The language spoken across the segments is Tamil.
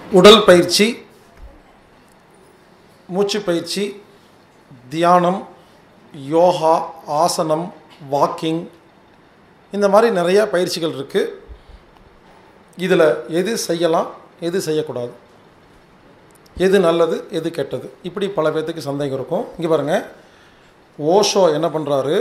உடல் பயிற்சி, மூச்சு பயிற்சி, தியானம், யோகா, ஆசனம், வாக்கிங், இந்த மாதிரி நிறையா பயிற்சிகள் இருக்குது. இதில் எது செய்யலாம், எது செய்யக்கூடாது, எது நல்லது, எது கெட்டது, இப்படி பல பேர்த்துக்கு சந்தேகம் இருக்கும். இங்கே பாருங்கள், ஓஷோ என்ன பண்ணுறாரு,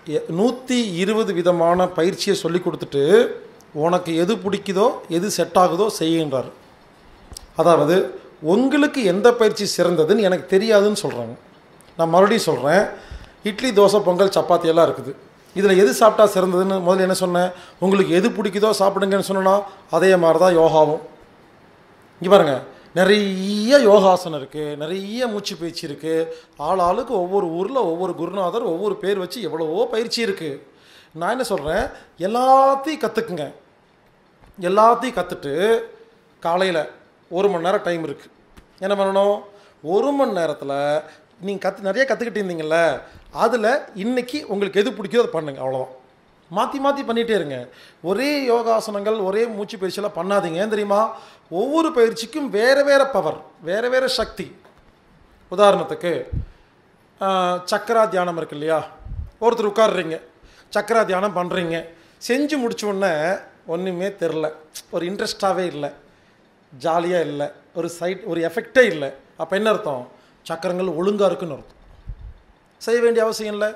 120 விதமான பயிற்சியை சொல்லி கொடுத்துட்டு உனக்கு எது பிடிக்குதோ எது செட் ஆகுதோ செய்யுன்றார். அதாவது உங்களுக்கு எந்த பயிற்சி சிறந்ததுன்னு எனக்கு தெரியாதுன்னு சொல்கிறாங்க. நான் மறுபடியும் சொல்கிறேன், இட்லி, தோசை, பொங்கல், சப்பாத்தி எல்லாம் இருக்குது. இதில் எது சாப்பிட்டா சிறந்ததுன்னு முதல்ல என்ன சொன்னேன், உங்களுக்கு எது பிடிக்குதோ சாப்பிடுங்கன்னு சொன்னோன்னா அதே மாதிரி தான் யோகாவும். இங்கே பாருங்கள், நிறைய யோகாசனம் இருக்குது, நிறைய மூச்சு பயிற்சி இருக்குது. ஆளுக்கு ஒவ்வொரு ஊரில் ஒவ்வொரு குருநாதர் ஒவ்வொரு பேர் வச்சு எவ்வளவோ பயிற்சி இருக்குது. நான் என்ன சொல்கிறேன், எல்லாத்தையும் கற்றுக்குங்க. எல்லாத்தையும் கற்றுட்டு காலையில் 1 மணி நேரம் டைம் இருக்குது. என்ன பண்ணணும், 1 மணி நேரத்தில் நீங்கள் நிறைய கற்றுக்கிட்டு இருந்தீங்கள்ல, அதில் இன்றைக்கி உங்களுக்கு எது பிடிக்குதோ அதை பண்ணுங்கள். அவ்வளோதான். மாற்றி மாற்றி பண்ணிகிட்டே இருங்க. ஒரே யோகாசனங்கள், ஒரே மூச்சு பயிற்சியெல்லாம் பண்ணாதீங்க. ஏன் தெரியுமா, ஒவ்வொரு பயிற்சிக்கும் வேறு வேறு பவர், வேறு வேறு சக்தி. உதாரணத்துக்கு சக்கரா தியானம் இருக்கு இல்லையா, ஒருத்தர் உட்காடுறீங்க, சக்கரா தியானம் பண்ணுறீங்க, செஞ்சு முடிச்சோடனே ஒன்றுமே தெரில, ஒரு இன்ட்ரெஸ்டாகவே இல்லை, ஜாலியாக இல்லை, ஒரு எஃபெக்டே இல்லை. அப்போ என்ன அர்த்தம், சக்கரங்கள் ஒழுங்காக இருக்குன்னு அர்த்தம். செய்ய வேண்டிய அவசியம் இல்லை.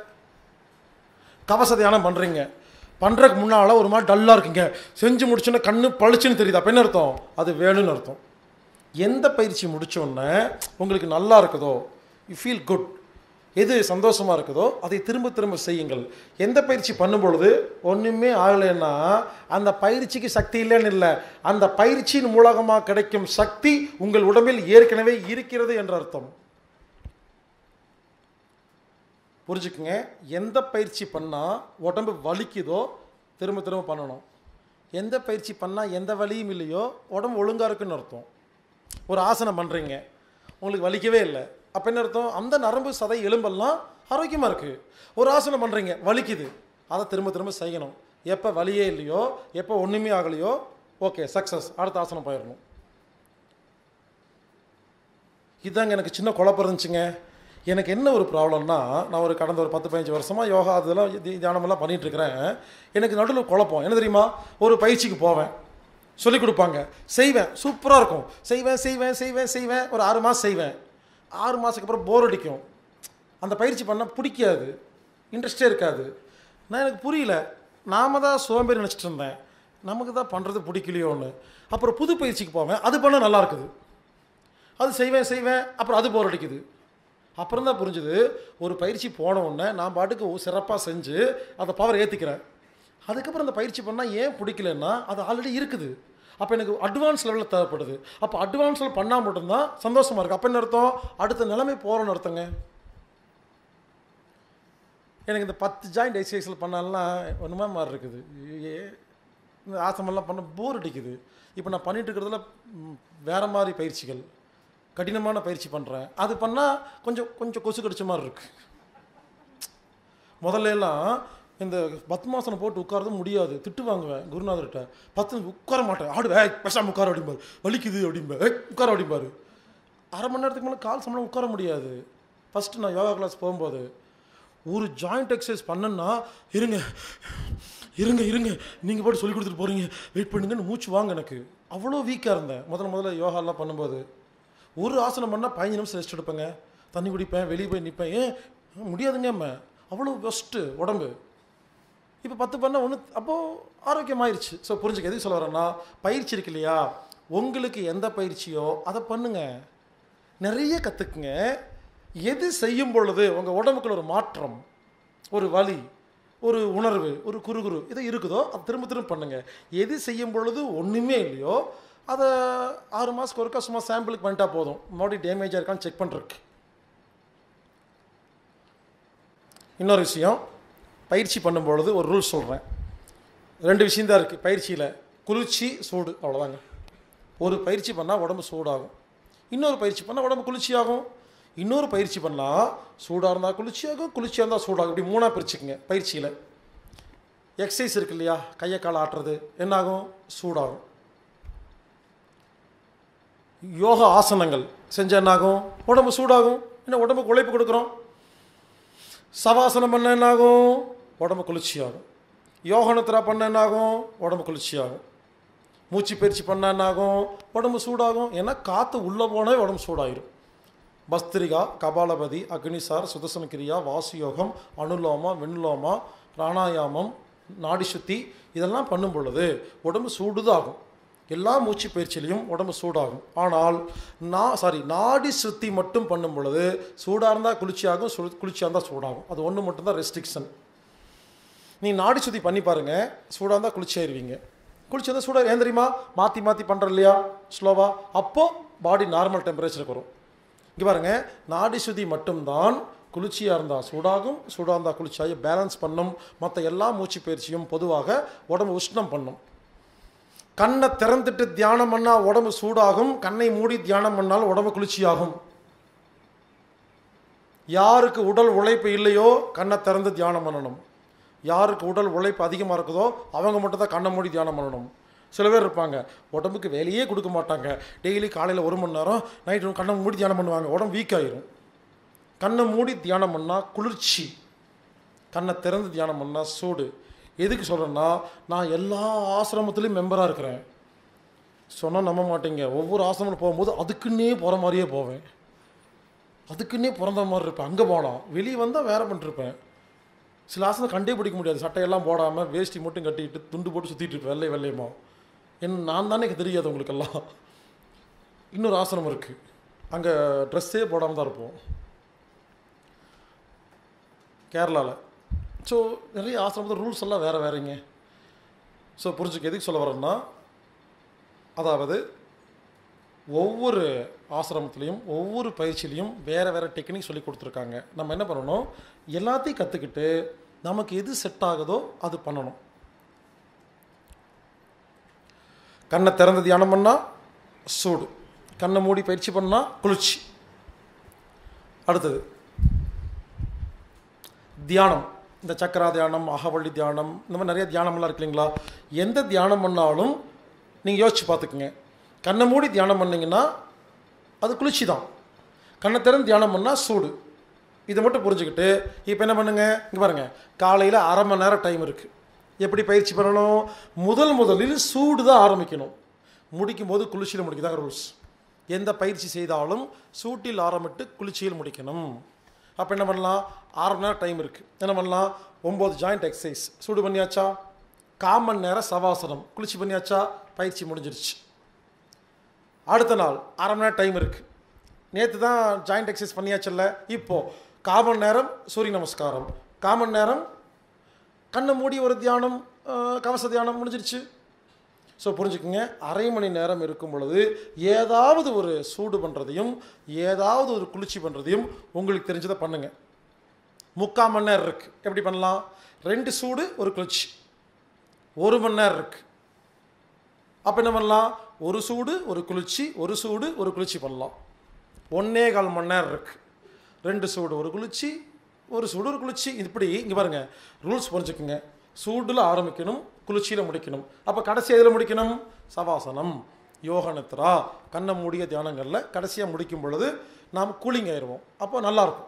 கவச தியானம் பண்ணுறீங்க, பண்ணுறதுக்கு முன்னால் ஒரு மாதிரி டல்லாக இருக்குங்க, செஞ்சு முடிச்சோன்னே கண்ணு பளிச்சுன்னு தெரியுது, அப்போ என்ன அர்த்தம், அது வேணும்னு அர்த்தம். எந்த பயிற்சி முடித்தோடனே உங்களுக்கு நல்லா இருக்குதோ, யூ ஃபீல் குட், எது சந்தோஷமாக இருக்குதோ அதை திரும்ப திரும்ப செய்யுங்கள். எந்த பயிற்சி பண்ணும்பொழுது ஒன்றுமே ஆகலைன்னா அந்த பயிற்சிக்கு சக்தி இல்லைன்னு இல்லை, அந்த பயிற்சியின் மூலமாக கிடைக்கும் சக்தி உங்கள் உடம்பில் ஏற்கனவே இருக்கிறது என்ற அர்த்தம். புரிஞ்சுக்குங்க. எந்த பயிற்சி பண்ணால் உடம்பு வலிக்குதோ திரும்ப திரும்ப பண்ணணும். எந்த பயிற்சி பண்ணால் எந்த வலியும் இல்லையோ உடம்பு ஒழுங்காக இருக்குன்னு அர்த்தம். ஒரு ஆசனம் பண்ணுறீங்க, உங்களுக்கு வலிக்கவே இல்லை, அப்போ என்ன அர்த்தம், அந்த நரம்பு சதை எலும்பெல்லாம் ஆரோக்கியமாக இருக்குது. ஒரு ஆசனம் பண்ணுறீங்க, வலிக்குது, அதை திரும்ப திரும்ப செய்யணும். எப்போ வலியே இல்லையோ, எப்போ ஒன்றுமே ஆகலையோ, ஓகே சக்ஸஸ், அடுத்த ஆசனம் போயிடணும். இதுதாங்க எனக்கு சின்ன குழப்பம் இருந்துச்சுங்க. எனக்கு என்ன ஒரு ப்ராப்ளம்னா, நான் கடந்த ஒரு 10-15 வருஷமாக யோகா அதெல்லாம் தியானமெல்லாம் பண்ணிகிட்ருக்கிறேன். எனக்கு நடுவில் குழப்பம் என்ன தெரியுமா, ஒரு பயிற்சிக்கு போவேன், சொல்லிக் கொடுப்பாங்க, செய்வேன், சூப்பராக இருக்கும், செய்வேன் செய்வேன் செய்வேன் செய்வேன், ஒரு 6 மாதம் செய்வேன். 6 மாதத்துக்கு அப்புறம் போர் அடிக்கும், அந்த பயிற்சி பண்ணால் பிடிக்காது, இன்ட்ரெஸ்டே இருக்காது. எனக்கு புரியல, நாம தான் சோம்பேறி நினச்சிட்டு இருந்தேன், நமக்கு தான் பண்ணுறது பிடிக்கலையோன்னு. அப்புறம் புது பயிற்சிக்கு போவேன், அது பண்ண நல்லா இருக்குது, அது செய்வேன் செய்வேன், அப்புறம் அது போர் அடிக்குது. அப்புறம் தான் புரிஞ்சுது, ஒரு பயிற்சி போன உடனே நான் பாட்டுக்கு சிறப்பாக செஞ்சு அந்த பவர் ஏற்றிக்கிறேன். அதுக்கப்புறம் அந்த பயிற்சி பண்ணால் ஏன் பிடிக்கலன்னா அது ஆல்ரெடி இருக்குது. அப்போ எனக்கு அட்வான்ஸ் லெவலில் தேவைப்படுது. அப்போ அட்வான்ஸில் பண்ணால் மட்டும்தான் சந்தோஷமாக இருக்குது. அப்போ என்ன அர்த்தம், அடுத்த நிலைமை போகிறோன்னு அர்த்தங்க. எனக்கு இந்த 10 ஜாயிண்ட் எக்ஸசைஸில் பண்ணாலாம் ஒன்றுமா மாதிரி இருக்குது, இந்த ஆசனமெல்லாம் பண்ண போர் அடிக்குது. இப்போ நான் பண்ணிட்டு இருக்கிறதுல வேறு மாதிரி பயிற்சிகள், கடினமான பயிற்சி பண்ணுறேன், அது பண்ணால் கொஞ்சம் கொஞ்சம் கொசு கடிச்ச மாதிரி இருக்குது. முதல்ல எல்லாம் இந்த பத்மாசனம் போட்டு உட்காரது முடியாது, திட்டு வாங்குவேன் குருநாதர்கிட்ட. 10 உட்கார மாட்டேன், ஆடுவேன், பேசாமல் உட்கார அப்படிம்பாரு, வலிக்குது அப்படிம்பாரு, உட்கார அப்படிம்பாரு. அரை மணி நேரத்துக்கு மேலே கால் சம்பளம் உட்கார முடியாது. ஃபஸ்ட்டு நான் யோகா கிளாஸ் போகும்போது ஒரு ஜாயிண்ட் எக்ஸசைஸ் பண்ணேன்னா, இருங்க இருங்க இருங்க நீங்கள் போட்டு சொல்லி கொடுத்துட்டு போகிறீங்க, வெயிட் பண்ணுங்கன்னு மூச்சு வாங்க. எனக்கு அவ்வளோ வீக்காக இருந்தேன் முதல்ல யோகாலாம் பண்ணும்போது. ஒரு ஆசனம் பண்ணால் 15 நிமிஷம் ரெஸ்ட் எடுப்பேங்க, தண்ணி குடிப்பேன், வெளியே போய் நிற்பேன். ஏன் முடியாதுங்க, அவ்வளோ பெஸ்ட்டு உடம்பு. இப்போ 10 பண்ண ஒன்று, அப்போது ஆரோக்கியமாயிருச்சு. ஸோ புரிஞ்சுக்க, எதுக்கு சொல்ல வரேன்னா, பயிற்சி இருக்கு இல்லையா, உங்களுக்கு எந்த பயிற்சியோ அதை பண்ணுங்க, நிறைய கற்றுக்குங்க. எது செய்யும் பொழுது உங்கள் உடம்புக்குள்ள ஒரு மாற்றம், ஒரு வலி, ஒரு உணர்வு, ஒரு குறுகுறு இது இருக்குதோ அதை திரும்ப திரும்ப பண்ணுங்கள். எது செய்யும் பொழுது ஒன்றுமே இல்லையோ அதை 6 மாதத்துக்கு ஒருக்கா சும்மா சாம்பிளுக்கு பண்ணிட்டா போதும், மறுபடியும் டேமேஜாக இருக்கான்னு செக் பண்ணுறதுக்கு. இன்னொரு விஷயம், பயிற்சி பண்ணும்பொழுது ஒரு ரூல்ஸ் சொல்கிறேன். 2 விஷயந்தான் இருக்குது பயிற்சியில், குளிர்ச்சி சூடு, அவ்வளோதாங்க. ஒரு பயிற்சி பண்ணால் உடம்பு சூடாகும், இன்னொரு பயிற்சி பண்ணால் உடம்பு குளிர்ச்சியாகும். இன்னொரு பயிற்சி பண்ணால் சூடாக இருந்தால் குளிர்ச்சியாகும், குளிர்ச்சியாக இருந்தால் சூடாகும். இப்படி 3ஆக பிரிச்சுக்குங்க. பயிற்சியில் எக்ஸசைஸ் இருக்கு இல்லையா, கையை காலை ஆட்டுறது, என்னாகும், சூடாகும். யோகா ஆசனங்கள் செஞ்சால் என்னாகும்? உடம்பு சூடாகும். என்ன உடம்புக்கு உழைப்பு கொடுக்குறோம். சவாசனம் பண்ண என்னாகும்? உடம்பு குளிர்ச்சியாகும். யோகனத்திரா பண்ண என்னாகும்? உடம்பு குளிர்ச்சியாகும். மூச்சு பயிற்சி பண்ண என்னாகும்? உடம்பு சூடாகும். ஏன்னா காற்று உள்ளே போனால் உடம்பு சூடாயிரும். பஸ்திரிகா, கபாலபதி, அக்னிசார், சுதர்சன கிரியா, வாசுயோகம், அனுலோமா, விண்லோமா, பிராணாயாமம், நாடி சுத்தி இதெல்லாம் பண்ணும் பொழுது உடம்பு சூடுதாகும். எல்லா மூச்சு பயிற்சியிலையும் உடம்பு சூடாகும். ஆனால் நாடி சுத்தி மட்டும் பண்ணும் பொழுது சூடாக இருந்தால் குளிர்ச்சியாகும், குளிர்ச்சியாக இருந்தால் சூடாகும். அது ஒன்று மட்டும்தான் ரெஸ்ட்ரிக்ஷன். நீ நாடி சுத்தி பண்ணி பாருங்கள், சூடாக இருந்தால் குளிர்ச்சியாயிருவீங்க. குளிர்ச்சி இருந்தால் சூடாக ஏன் தெரியுமா? மாற்றி மாற்றி பண்ணுற இல்லையா ஸ்லோவாக, அப்போது பாடி நார்மல் டெம்பரேச்சருக்கு வரும். இங்கே பாருங்கள், நாடி சுத்தி மட்டும்தான் குளிர்ச்சியாக இருந்தால் சூடாகும், சூடாக இருந்தால் குளிர்ச்சியாகி பேலன்ஸ் பண்ணும். மற்ற எல்லா மூச்சு பயிற்சியும் பொதுவாக உடம்பு உஷ்ணம் பண்ணும். கண்ணை திறந்துட்டு தியானம் பண்ணால் உடம்பு சூடாகும், கண்ணை மூடி தியானம் பண்ணால் உடம்பு குளிர்ச்சியாகும். யாருக்கு உடல் உழைப்பு இல்லையோ கண்ணை திறந்து தியானம் பண்ணணும். யாருக்கு உடல் உழைப்பு அதிகமாக இருக்குதோ அவங்க மட்டும் தான் கண்ணை மூடி தியானம் பண்ணணும். சில பேர் இருப்பாங்க, உடம்புக்கு வேலையே கொடுக்க மாட்டாங்க, டெய்லி காலையில் 1 மணி நேரம், நைட்டு கண்ணை மூடி தியானம் பண்ணுவாங்க, உடம்பு வீக் ஆயிரும். கண்ணை மூடி தியானம் பண்ணால் குளிர்ச்சி, கண்ணை திறந்து தியானம் பண்ணால் சூடு. எதுக்கு சொல்கிறேன்னா, நான் எல்லா ஆசிரமத்துலேயும் மெம்பராக இருக்கிறேன். சொன்னால் நம்ப மாட்டீங்க, ஒவ்வொரு ஆசிரமத்தில் போகும்போது அதுக்குன்னே போகிற மாதிரியே போவேன், அதுக்குன்னே பிறந்த மாதிரி இருப்பேன். அங்கே போனால் வெளியே வந்தால் வேறு பண்ணிட்டுருப்பேன். சில ஆசனம் கண்டே பிடிக்க முடியாது, சட்டையெல்லாம் போடாமல் வேஷ்டி மட்டும் கட்டிக்கிட்டு துண்டு போட்டு சுற்றிட்டு இருப்பேன், வெள்ளையமா. நான் தானே தெரியாது உங்களுக்கெல்லாம். இன்னொரு ஆசனம் இருக்குது, அங்கே ட்ரெஸ்ஸே போடாமல் தான் இருப்போம், கேரளாவில். ஸோ நிறைய ஆசிரமத்தில் ரூல்ஸ் எல்லாம் வேறு வேறுங்க. ஸோ புரிஞ்சுக்க எதுக்கு சொல்ல வரேன்னா, அதாவது ஒவ்வொரு ஆசிரமத்துலேயும் ஒவ்வொரு பயிற்சியிலையும் வேறு வேறு டெக்னிக் சொல்லி கொடுத்துருக்காங்க. நம்ம என்ன பண்ணணும், எல்லாத்தையும் கற்றுக்கிட்டு நமக்கு எது செட் ஆகுதோ அது பண்ணணும். கண்ணை திறந்து தியானம் பண்ணால் சூடு, கண்ணை மூடி பயிற்சி பண்ணால் குளிர்ச்சி. அடுத்தது தியானம். இந்த சக்கரா தியானம், அகவள்ளி தியானம், இந்த மாதிரி நிறைய தியானம்லாம் இருக்கு இல்லைங்களா. எந்த தியானம் பண்ணாலும் நீங்கள் யோசிச்சு பார்த்துக்குங்க. கண்ணை மூடி தியானம் பண்ணிங்கன்னா அது குளிர்ச்சி தான், கண்ணை திறந்து தியானம் பண்ணால் சூடு. இதை மட்டும் புரிஞ்சுக்கிட்டு இப்போ என்ன பண்ணுங்கள், இங்கே பாருங்கள், காலையில் 1/2 மணி நேரம் டைம் இருக்குது. எப்படி பயிற்சி பண்ணணும்? முதலில் சூடு தான் ஆரம்பிக்கணும், முடிக்கும் போது குளிர்ச்சியில் முடிக்கதான் ரூல்ஸ். எந்த பயிற்சி செய்தாலும் சூட்டில் ஆரம்பிட்டு குளிர்ச்சியில் முடிக்கணும். அப்போ என்ன பண்ணலாம், 1/2 மணி நேரம் டைம் இருக்குது. என்ன பண்ணலாம், 9 ஜாயிண்ட் எக்ஸசைஸ் சூடு பண்ணியாச்சா, 1/4 மணி நேரம் சவாசனம் குளிர்ச்சி பண்ணியாச்சா, பயிற்சி முடிஞ்சிருச்சு. அடுத்த நாள் 1/2 மணி நேரம் டைம் இருக்குது. நேற்று தான் ஜாயிண்ட் எக்ஸசைஸ் பண்ணியாச்சுல்ல, இப்போது 1/4 மணி நேரம் சூரிய நமஸ்காரம், 1/4 மணி நேரம் கண்ணை மூடி ஒரு தியானம், கவச தியானம் முடிஞ்சிருச்சு. ஸோ புரிஞ்சுக்குங்க, 1/2 மணி நேரம் இருக்கும் பொழுது ஏதாவது ஒரு சூடு பண்ணுறதையும் ஏதாவது ஒரு குளிர்ச்சி பண்ணுறதையும் உங்களுக்கு தெரிஞ்சதை பண்ணுங்கள். 3/4 மணி நேரம் இருக்குது, எப்படி பண்ணலாம், 2 சூடு 1 குளிர்ச்சி. 1 மணி நேரம் இருக்குது, அப்போ என்ன பண்ணலாம், 1 சூடு 1 குளிர்ச்சி, 1 சூடு 1 குளிர்ச்சி பண்ணலாம். 1.25 மணி நேரம் இருக்குது, 2 சூடு 1 குளிர்ச்சி, 1 சூடு 1 குளிர்ச்சி. இப்படி இங்கே பாருங்கள், ரூல்ஸ் புரிஞ்சுக்குங்க. சூடில் ஆரம்பிக்கணும், குளிர்ச்சியில் முடிக்கணும். அப்போ கடைசி எதில் முடிக்கணும், சவாசனம், யோக நித்ரா, கண்ணை மூடிய தியானங்களில் கடைசியாக முடிக்கும் பொழுது நாம் கூலிங் ஆயிடுவோம். அப்போ நல்லாயிருக்கும்.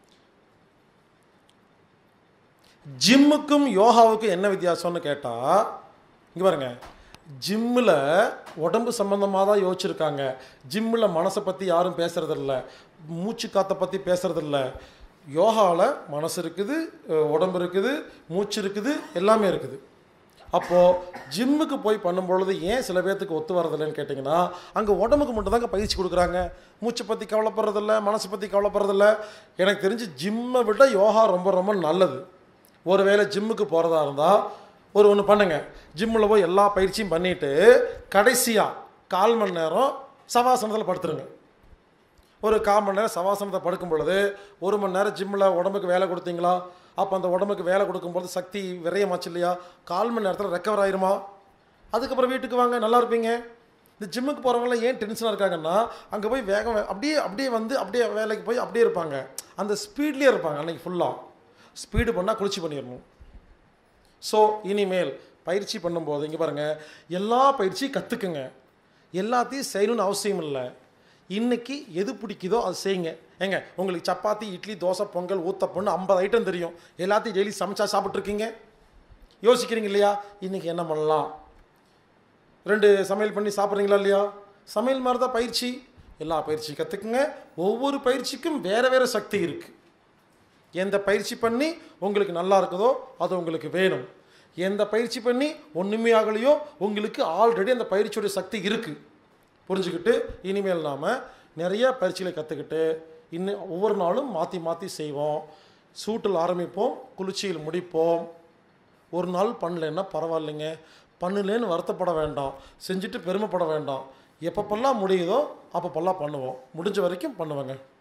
ஜிம்முக்கும் யோகாவுக்கும் என்ன வித்தியாசம்னு கேட்டால், இங்கே பாருங்கள், ஜிம்மில் உடம்பு சம்மந்தமாக தான் யோசிச்சுருக்காங்க. ஜிம்மில் மனசை பற்றி யாரும் பேசுகிறதில்ல, மூச்சு காற்றை பற்றி பேசுகிறதில்ல. யோகாவில் மனசு இருக்குது, உடம்பு இருக்குது, மூச்சு இருக்குது, எல்லாமே இருக்குது. அப்போது ஜிம்முக்கு போய் பண்ணும்பொழுது ஏன் சில பேர்த்துக்கு ஒத்து வரதில்லைன்னு கேட்டிங்கன்னா, அங்கே உடம்புக்கு மட்டும் தாங்க பயிற்சி கொடுக்குறாங்க, மூச்சை பற்றி கவலைப்படுறதில்ல, மனசை பற்றி கவலைப்படுறதில்ல. எனக்கு தெரிஞ்சு ஜிம்மை விட யோகா ரொம்ப ரொம்ப நல்லது. ஒருவேளை ஜிம்முக்கு போகிறதா இருந்தால் ஒன்று பண்ணுங்கள், ஜிம்மில் போய் எல்லா பயிற்சியும் பண்ணிவிட்டு கடைசியாக 1/4 மணி நேரம் சவாசனத்தில் படுத்துருங்க. ஒரு 1/4 மணி நேரம் சவாசனத்தை படுக்கும் பொழுது 1 மணி நேரம் ஜிம்மில் உடம்புக்கு வேலை கொடுத்தீங்களா, அப்போ அந்த உடம்புக்கு வேலை கொடுக்கும்போது சக்தி விரயமாச்சு இல்லையா, 1/4 மணி நேரத்தில் ரெக்கவர் ஆயிருமா. அதுக்கப்புறம் வீட்டுக்கு வாங்க, நல்லா இருப்பீங்க. இந்த ஜிம்முக்கு போகிறவங்களாம் ஏன் டென்ஷனாக இருக்காங்கன்னா, அங்கே போய் வேகம் அப்படியே வந்து அப்படியே வேலைக்கு போய் அப்படியே இருப்பாங்க, அந்த ஸ்பீட்லேயே இருப்பாங்க. அன்றைக்கி ஃபுல்லாக ஸ்பீடு பண்ணால் குளிர்ச்சி பண்ணிடணும். ஸோ இனிமேல் பயிற்சி பண்ணும்போது இங்கே பாருங்கள், எல்லா பயிற்சியும் கற்றுக்குங்க, எல்லாத்தையும் செய்யணும்னு அவசியம் இல்லை. இன்றைக்கி எது பிடிக்குதோ அது செய்யுங்க. ஏங்க உங்களுக்கு சப்பாத்தி, இட்லி, தோசை, பொங்கல், ஊத்தப்பொண்ணு 50 ஐட்டம் தெரியும். எல்லாத்தையும் டெய்லி சமைச்சா சாப்பிட்ருக்கீங்க? யோசிக்கிறீங்க இல்லையா? இன்றைக்கி என்ன பண்ணலாம்? 2 சமையல் பண்ணி சாப்பிட்றீங்களா இல்லையா? சமையல் மாதிரி தான் பயிற்சி. எல்லா பயிற்சி கற்றுக்குங்க. ஒவ்வொரு பயிற்சிக்கும் வேறு வேறு சக்தி இருக்குது. எந்த பயிற்சி பண்ணி உங்களுக்கு நல்லா இருக்குதோ அது உங்களுக்கு வேணும். எந்த பயிற்சி பண்ணி ஒன்றுமே ஆகலையோ உங்களுக்கு ஆல்ரெடி அந்த பயிற்சியோடைய சக்தி இருக்குது. புரிஞ்சுக்கிட்டு இனிமேல் நாம் நிறைய பயிற்சிகளை கற்றுக்கிட்டு இன்னும் ஒவ்வொரு நாளும் மாற்றி மாற்றி செய்வோம். சூட்டில் ஆரம்பிப்போம், குளிர்ச்சியில் முடிப்போம். ஒரு நாள் பண்ணலைன்னா பரவாயில்லைங்க, பண்ணலேன்னு வருத்தப்பட வேண்டாம், செஞ்சுட்டு பெருமைப்பட வேண்டாம். எப்பப்பெல்லாம் முடியுதோ அப்பப்பெல்லாம் பண்ணுவோம். முடிஞ்ச வரைக்கும் பண்ணுவேங்க.